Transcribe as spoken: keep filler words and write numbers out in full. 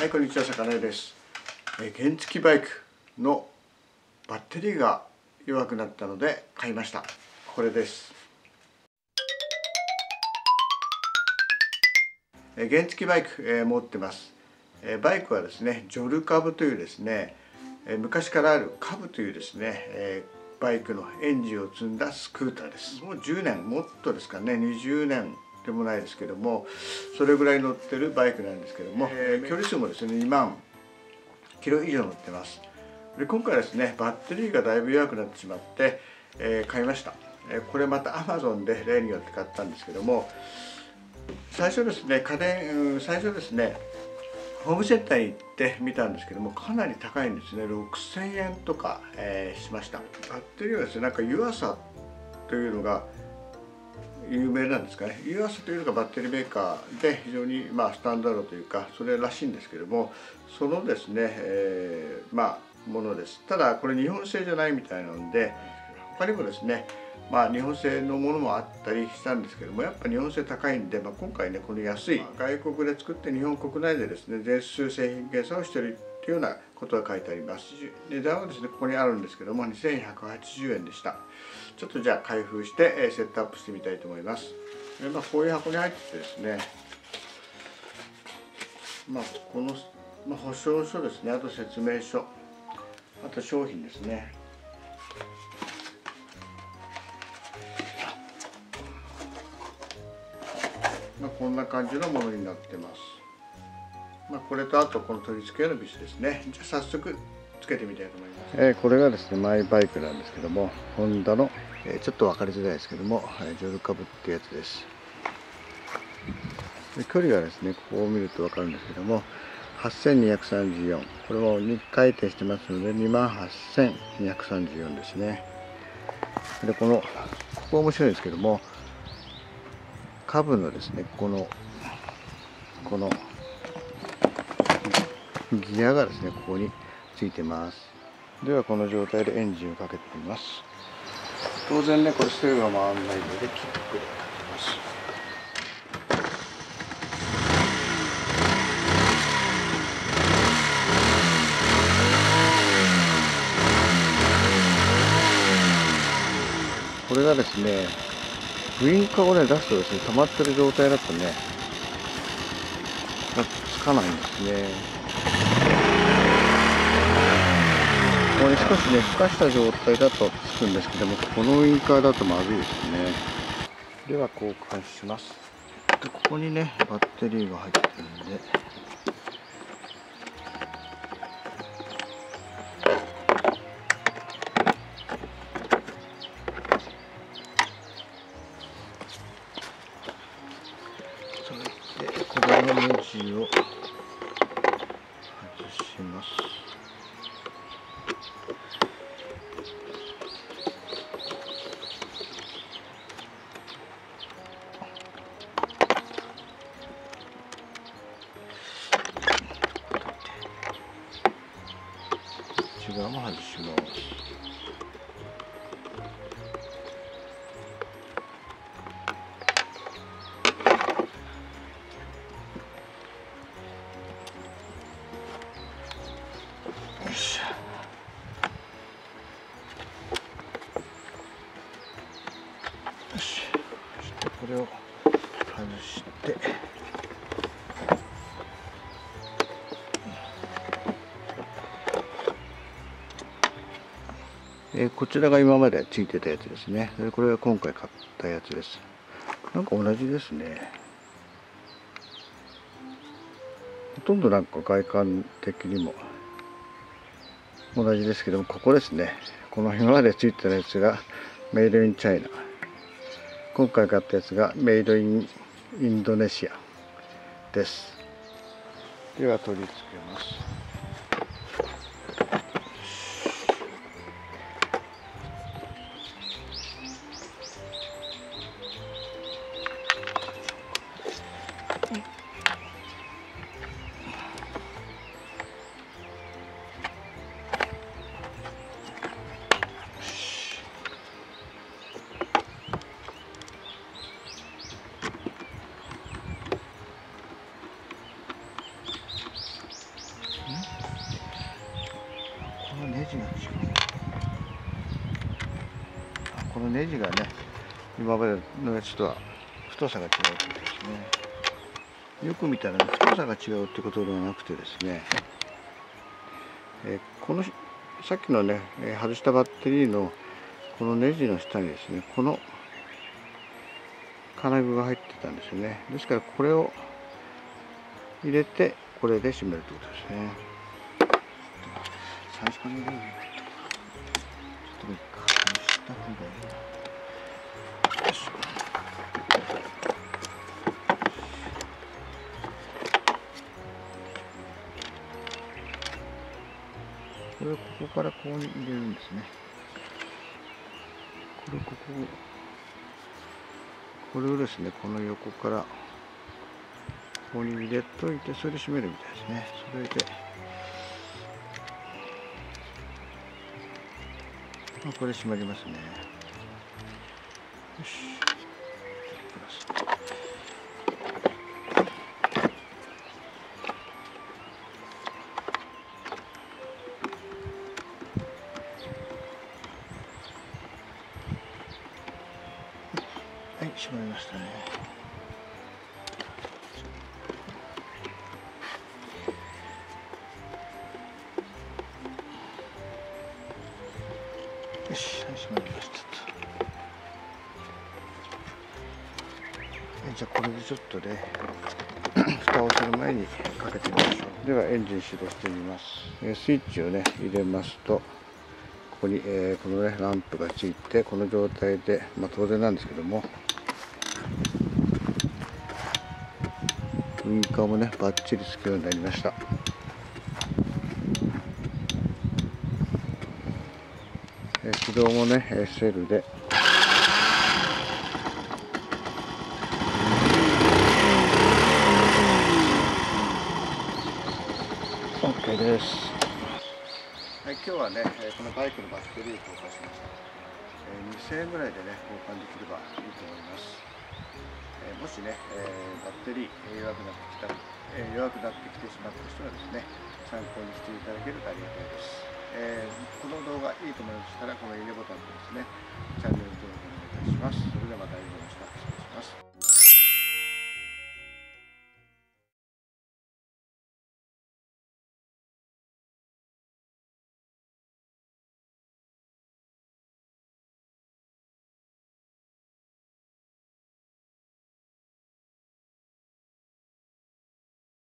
はい、こんにちは、さかなえです。え原付バイクのバッテリーが弱くなったので買いました。これです。え原付バイク、えー、持ってます。えバイクはですね、ジョルカブというですね、え昔からあるカブというですね、えー、バイクのエンジンを積んだスクーターです。もうじゅうねん、もっとですかね、にじゅうねんでもないですけども、それぐらい乗ってるバイクなんですけども、えー、距離数もですねにまんキロ以上乗ってます。で今回ですね、バッテリーがだいぶ弱くなってしまって、えー、買いました。えー、これまた アマゾン で例によって買ったんですけども、最初ですね、家電、最初ですね、ホームセンターに行ってみたんですけども、かなり高いんですね。ろくせんえんとか、えー、しました。バッテリーはですね、なんか湯浅というのが有名なんですかね。湯浅というのがバッテリーメーカーで非常にまあスタンダードというか、それらしいんですけども、そのですね、えー、まあものです。ただこれ日本製じゃないみたいなので、他にもですね、まあ日本製のものもあったりしたんですけども、やっぱ日本製高いんで、まあ、今回ねこの安い外国で作って日本国内でですね全数製品検査をしているっていうようなことが書いてあります。値段はですねここにあるんですけどもにせんひゃくはちじゅうえんでした。ちょっとじゃあ開封してセットアップしてみたいと思います。で、まあ、こういう箱に入っててですね、まあこの、まあ、保証書ですね、あと説明書、あと商品ですね。まあ、こんな感じのものになってます。まあ、これとあとこの取り付け用のビスですね。じゃあ早速つけてみたいと思います。えー、これがですねマイバイクなんですけども、ホンダの、えー、ちょっと分かりづらいですけども、えー、ジョルカブってやつです。で距離がですねここを見ると分かるんですけどもはっせんにひゃくさんじゅうよん、これもにかい転してますのでにまんはっせんにひゃくさんじゅうよんですね。でこのここ面白いんですけども、カブのですねこのこのギアがですねここについてます。ではこの状態でエンジンをかけてみます。当然ねこれステレオが回らないのでキックでかけます。これがですねウインカーをね出すとですね溜まってる状態だとねつかないんですね。これ少しねふかした状態だとつくんですけども、このウインカーだとまずいですね。では交換します。でここにねバッテリーが入ってるんで、それでこれのネジを外します。内側も外します。よし。よし。そしてこれを外して。えー、こちらが今までついてたやつですね。でこれは今回買ったやつです。なんか同じですね。ほとんどなんか外観的にも同じですけども、ここですね。この今までついてたやつがメイドインチャイナ。今回買ったやつがメイドインインドネシアです。では取り付けます。 のネジがね、今までのやつとは太さが違うということですね。よく見たら、ね、太さが違うってことではなくてですね、えー、このさっきのね外したバッテリーのこのネジの下にですね、この金具が入ってたんですよね。ですからこれを入れてこれで締めるということですね。最初から入れるのちょっといいか、外した方がいいな。よし。これをここからこうに入れるんですね。これこここれをですね、この横からここに入れといて、それで締めるみたいですね。それで、まあ、これ締まりますね。よし。はい、閉まりましたね。よし、はい、閉まりました。じゃあこれでちょっとで蓋をする前にかけてみましょう。ではエンジン始動してみます。スイッチをね入れますと、ここに、えー、このねランプがついて、この状態で、まあ、当然なんですけども、ウインカーもねバッチリつくようになりました。えー、起動もねセルでOK です。はい、今日はねこのバイクのバッテリーを交換しました。にせんえんぐらいでね交換できればいいと思います。もしね、えー、バッテリー弱くなってきた、えー、弱くなってきてしまった人はですね、参考にしていただけるとありがたいです。えー、この動画いいと思いましたら、このいいねボタンとですね、チャンネル登録お願いいたします。それではまたお会いしましょう。失礼します。